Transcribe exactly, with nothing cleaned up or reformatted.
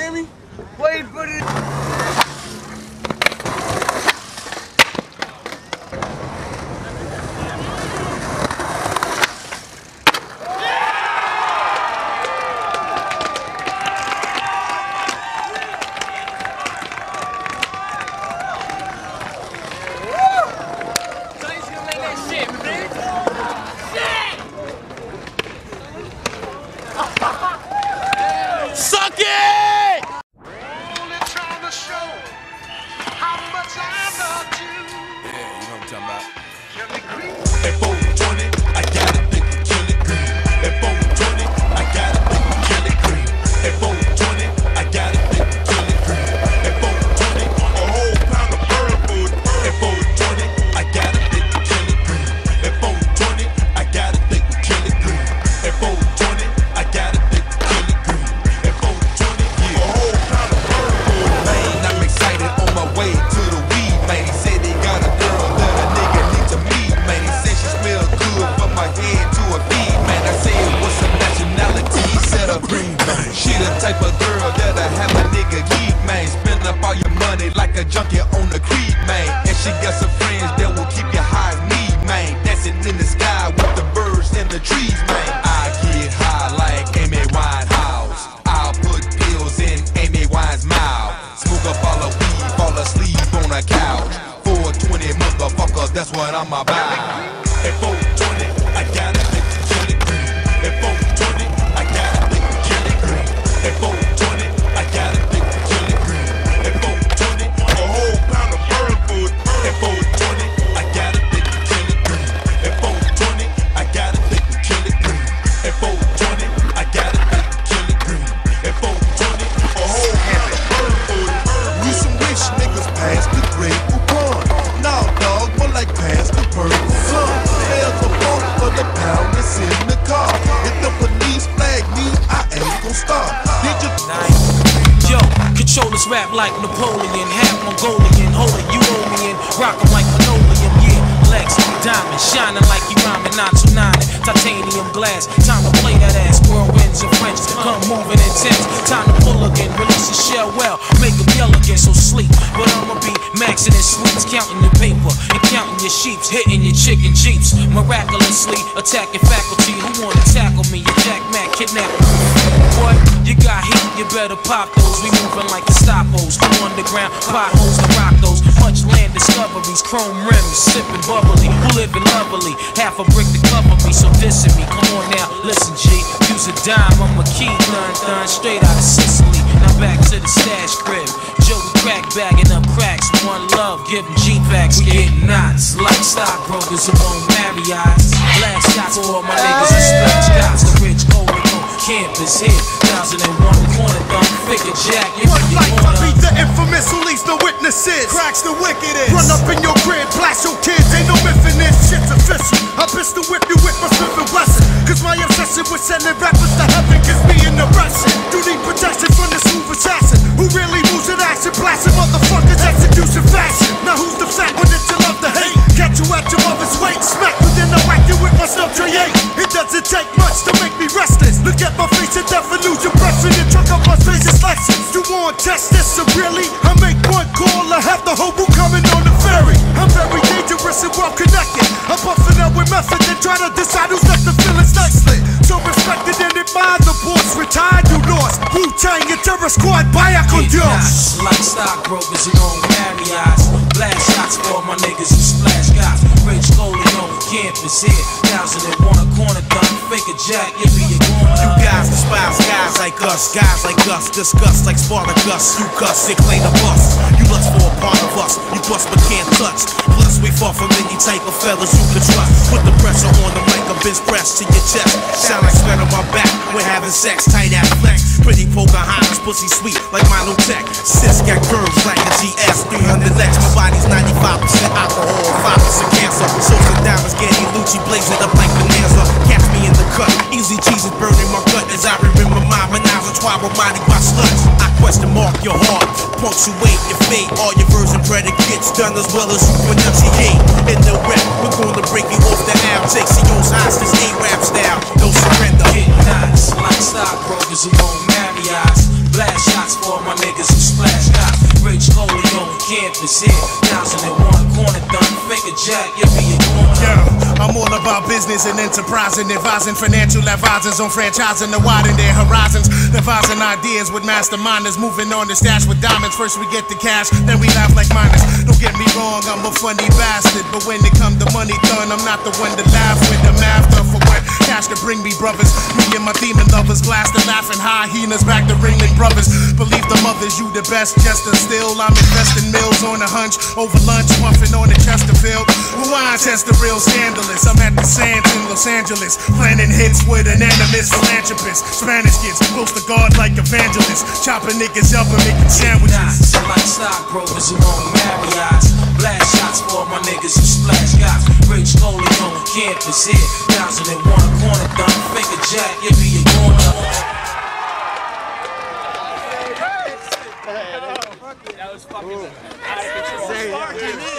hear me? Wait for it. Suck it! Only trying to show how much I love you. Yeah, you know what I'm talking about. Kill it green. At four twenty, I got it, they can kill it green. At four twenty, I got it, they can kill it green. At four twenty, I got it, they can kill it green. At four twenty, a whole pound of bird food. At four twenty, I got it, they can kill it green. At four twenty, I got it, they can kill it green. At four twenty, I got it, they can kill it green. At four twenty, a whole pound of bird food. Man, I'm excited on my way to the weed, man. He said he got a girl that a nigga need to meet, man. He said she smell good from my head to her feet, man. I said, what's her nationality? He said a green, man. She the type of girl that'll have a nigga geek, man. Spend up all your money like a junkie on the creek, man. And she got some friends that will keep you high as me, man. Dancing in the sky with the birds and the trees, man. I get high like Amy Winehouse. I'll put pills in Amy Wine's mouth. Smoke up all the weed, fall asleep on a couch. four twenty, motherfucker, that's what I'm about. At four twenty, I got it, they can kill it green. At four twenty, I got it, they can kill it green. At four twenty, I got it, they can kill it green. At four twenty, a whole pound of bird food. At four twenty, I got it, they can kill it green. At four twenty, I got it, they can kill it green. At four twenty, I got it, they can kill it green. At four twenty, a whole pound of bird food. We some rich niggas past the great Coupon. Nah, dog, more like past the purple sun. There's a vote for the pound that's in the car. If the police flag me, I ain't gon' stop. Did you Yo, control this rap like Napoleon, half Mongolian, hold it, you owe me in, rock 'em like linoleum, yeah, Lex, diamond, shining like you rhyming, nine two nine, titanium glass, time to play that ass, whirlwinds of French, come moving intense, time to pull again, release the shell well, make them yell again, so sleep, but I'ma be maxing in sweets, counting your paper, and counting your sheeps, hitting your chicken jeeps, miraculously attacking faculty, who wanna tackle me, your Jack Mac, kidnap me, what, you got heat, you better pop those, we moving like the Stoppos, the underground potholes, the rock those, much land discoveries, chrome rims, sipping bubbly, who living lovely, half a brick to cover me, so dissing me, come on now, listen G, use a dime, I'm a key, done, done, straight out of Sicily, now back to the stash crib, Joey crack bagging up cracks, one love, give them G-Packs, we get knots, like stockbrokers who won't marry eyes, last shots for all my niggas and splash guys, the rich golden campus here, thousand and one corner thumb, figure jack, you What you like wanna I be the infamous who leads the witnesses, cracks the wickedest, run up in your crib, blast your kids, ain't no myth in this, shit's official. I pistol whip you with my Smith and Wesson, cause my obsession with sending rappers to heaven gives me an erection. You need protection from this smooth assassin, who really moves in action, blasting motherfuckers execution fashion. Now who's the fat one that you love to hate? Catch you at your mother's weight, smack within the whack you with my sub tray eight. It doesn't take much to make me restless. Look at my face and death and lose your breath in your truck up my face is lessons. You want test this severely? I make one call, I have the whole boot coming on the ferry. I'm very dangerous and well connected. I'm buffing up with method and try to decide who's left the feelings nicely. So respected and admired, the boss retired, you lost. Wu-Tang and Terror Squad, vaya con get Dios. knots, like stockbrokers who don't marry eyes, blast shots for all my niggas who splash guys, rich golden on campus here, thousand and one a corner thumb, fake a jack, you be a corner. You guys despise guys like us, guys like us, discuss like Spartacus. You cuss, they claim to bust. You lust for a part of us, you bust but can't touch. Plus we far from any type of fellas you can trust. Put the pressure on the mic, a bench press to your chest. Sound like sweat on my back, we're having sex, tight ass flex. Pretty Pocahontas, pussy sweet like Milo Tech. Sis got curves like a G S three hundred X. My body's ninety-five percent alcohol, five percent cancer. Shows the diamonds, Getty Lucci, blaze it up like Bonanza. Catch me in the cut, easy cheese is burning my gut as I remember my menage a trois romantic by sluts. I question mark your heart, punctuate your fate. All your verbs and predicates done as well as you pronunciate. In the rap, we're gonna break you off the app. Take C O's hostage, A-rap style, no surrender. Get knots, like stockbrokers who won't marry eyes, Blast shots for my niggas who splash got Rich Coleon campus here. Thousand and one corner done. Fake a jack, you be a corner. Yeah, I'm all about business and enterprising, advising financial advisors on franchising to widen their horizons, devising ideas with masterminders, moving on to stash with diamonds. First we get the cash, then we laugh like minors. Don't get me wrong, I'm a funny bastard, but when it come to money done, I'm not the one to laugh with. I'm after for what cash can bring me, brothers. Me and my demon lovers, blasting, laughing, hyenas back to Ringling Brothers. Believe the mothers, you the best jester. Still, I'm investing mills on a hunch, over lunch, puffing on the Chesterfield. Rewind test the real scandalous. I'm at the Sands in Los Angeles, planning hits with an animist philanthropist. Spanish kids, close to God like evangelists, chopping niggas up and making sandwiches. Nah, like stockbrokers who own Marriott's. Blast shots for my niggas who splash got Rich Coleon campus here. Thousand and one corner done. Fake a jack, you be a corner. That was fucking.